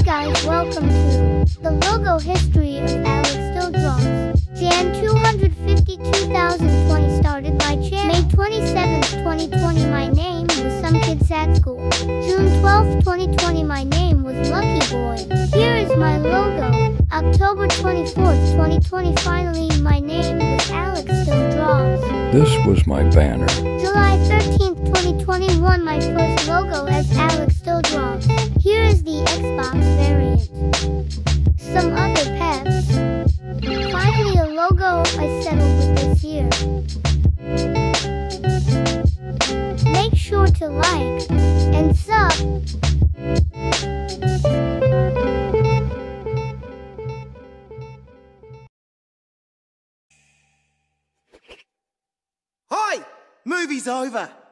guys, welcome to the logo history of Alexstilldraws. Jan 250, 2020 started my channel. May 27th, 2020 my name was Some Kids at School. June 12th, 2020 my name was Lucky Boy. Here is my logo. October 24th, 2020 finally my name was Alexstilldraws. This was my banner. July 13th, 2021 my first logo as Alexstilldraws. Here is the Xbox variant. Some other peps. Finally a logo I settled with this year. Make sure to like and sub. Hi! Movie's over.